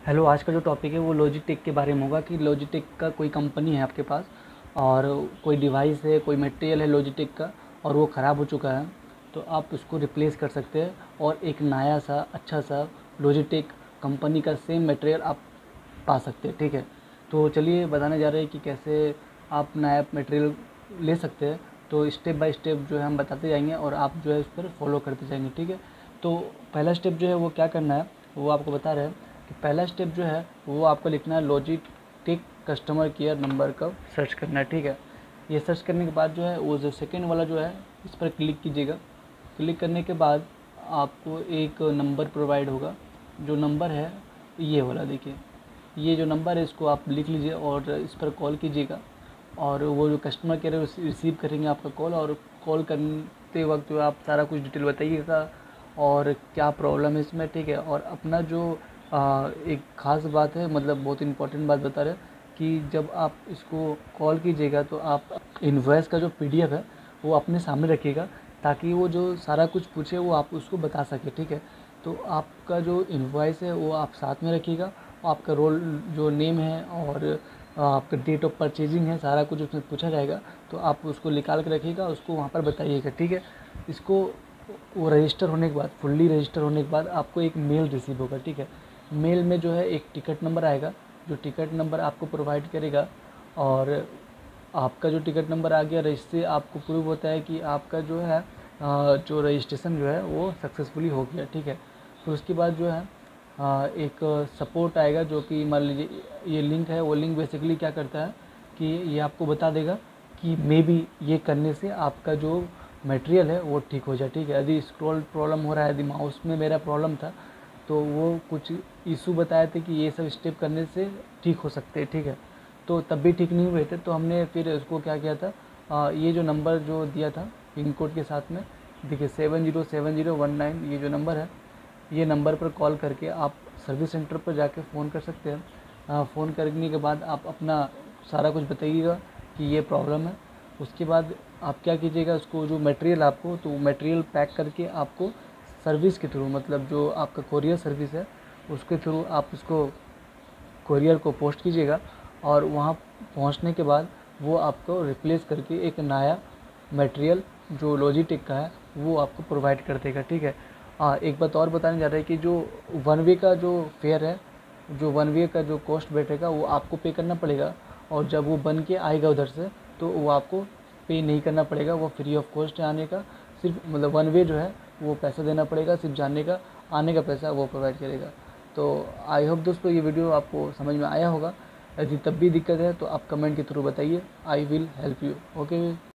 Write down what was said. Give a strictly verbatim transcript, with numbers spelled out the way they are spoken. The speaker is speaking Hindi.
हेलो, आज का जो टॉपिक है वो लॉजिटेक के बारे में होगा कि लॉजिटेक का कोई कंपनी है आपके पास और कोई डिवाइस है, कोई मटेरियल है लॉजिटेक का और वो ख़राब हो चुका है, तो आप उसको रिप्लेस कर सकते हैं और एक नया सा अच्छा सा लॉजिटेक कंपनी का सेम मटेरियल आप पा सकते हैं। ठीक है, तो चलिए बताने जा रहे हैं कि कैसे आप नया मटेरियल ले सकते हैं। तो स्टेप बाय स्टेप जो है हम बताते जाएंगे और आप जो है उस पर फॉलो करते जाएंगे। ठीक है, तो पहला स्टेप जो है वो क्या करना है वो आपको बता रहे हैं कि पहला स्टेप जो है वो आपको लिखना है लॉजिटेक कस्टमर केयर नंबर का सर्च करना है। ठीक है, ये सर्च करने के बाद जो है वो जो सेकेंड वाला जो है इस पर क्लिक कीजिएगा। क्लिक करने के बाद आपको एक नंबर प्रोवाइड होगा। जो नंबर है ये वाला, देखिए ये जो नंबर है इसको आप लिख लीजिए और इस पर कॉल कीजिएगा और वो जो कस्टमर केयर है रिसीव करेंगे आपका कॉल। और कॉल करते वक्त जो आप सारा कुछ डिटेल बताइएगा और क्या प्रॉब्लम है इसमें। ठीक है, और अपना जो आ, एक ख़ास बात है, मतलब बहुत इंपॉर्टेंट बात बता रहे हैं कि जब आप इसको कॉल कीजिएगा तो आप इनवॉइस का जो पीडीएफ है वो अपने सामने रखिएगा ताकि वो जो सारा कुछ पूछे वो आप उसको बता सके। ठीक है, तो आपका जो इनवॉइस है वो आप साथ में रखिएगा, आपका रोल जो नेम है और आपका डेट ऑफ परचेजिंग है, सारा कुछ उसमें पूछा जाएगा तो आप उसको निकाल के रखिएगा, उसको वहाँ पर बताइएगा। ठीक है, इसको वो रजिस्टर होने के बाद, फुल्ली रजिस्टर होने के बाद आपको एक मेल रिसीव होगा। ठीक है, मेल में जो है एक टिकट नंबर आएगा, जो टिकट नंबर आपको प्रोवाइड करेगा और आपका जो टिकट नंबर आ गया इससे आपको प्रूव होता है कि आपका जो है अ, जो रजिस्ट्रेशन जो है वो सक्सेसफुली हो गया। ठीक है, फिर उसके बाद जो है अ, एक सपोर्ट आएगा जो कि मान लीजिए ये लिंक है, वो लिंक बेसिकली क्या करता है कि ये आपको बता देगा कि मे बी ये करने से आपका जो मटेरियल है वो ठीक हो जाए। ठीक है, यदि स्क्रॉल प्रॉब्लम हो रहा है, यदि माउस में मेरा प्रॉब्लम था तो वो कुछ इशू बताए थे कि ये सब स्टेप करने से ठीक हो सकते हैं। ठीक है, तो तब भी ठीक नहीं हुए थे तो हमने फिर उसको क्या किया था, आ, ये जो नंबर जो दिया था पिन कोड के साथ में, देखिए seven zero seven zero one nine, ये जो नंबर है ये नंबर पर कॉल करके आप सर्विस सेंटर पर जाके फ़ोन कर सकते हैं। फ़ोन करने के बाद आप अपना सारा कुछ बताइएगा कि ये प्रॉब्लम है। उसके बाद आप क्या कीजिएगा, उसको जो मटेरियल आपको तो मटेरियल पैक करके आपको सर्विस के थ्रू, मतलब जो आपका कोरियर सर्विस है उसके थ्रू आप उसको कोरियर को पोस्ट कीजिएगा और वहाँ पहुँचने के बाद वो आपको रिप्लेस करके एक नया मटेरियल जो लॉजिटेक का है वो आपको प्रोवाइड कर देगा। ठीक है, हाँ एक बात और बताने जा रहा है कि जो वन वे का जो फेयर है, जो वन वे का जो कॉस्ट बैठेगा वो आपको पे करना पड़ेगा और जब वो बन के आएगा उधर से तो वो आपको पे नहीं करना पड़ेगा, वो फ्री ऑफ कॉस्ट है आने का। सिर्फ मतलब वन वे जो है वो पैसा देना पड़ेगा, सिर्फ जाने का, आने का पैसा वो प्रोवाइड करेगा। तो आई होप दोस्तों ये वीडियो आपको समझ में आया होगा। यदि तब भी दिक्कत है तो आप कमेंट के थ्रू बताइए, I will help you. Okay.